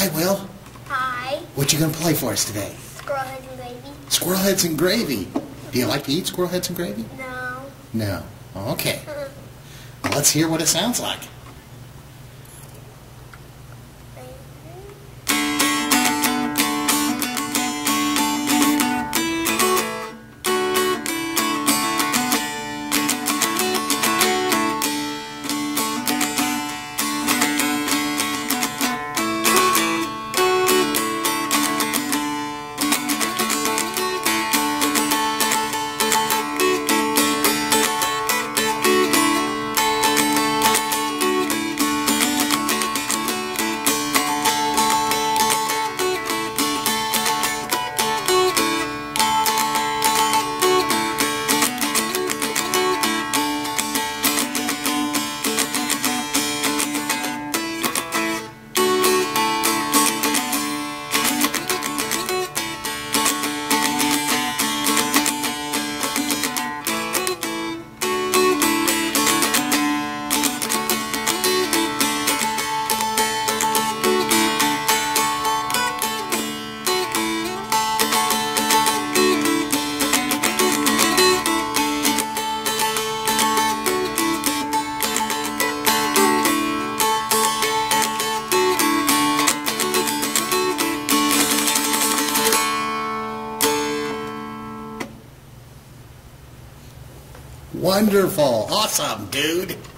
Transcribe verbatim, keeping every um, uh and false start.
Hi, Will. Hi. What you gonna play for us today? Squirrel Heads and Gravy. Squirrel Heads and Gravy. Do you like to eat Squirrel Heads and Gravy? No. No. Okay. Well, let's hear what it sounds like. Wonderful. Awesome, dude.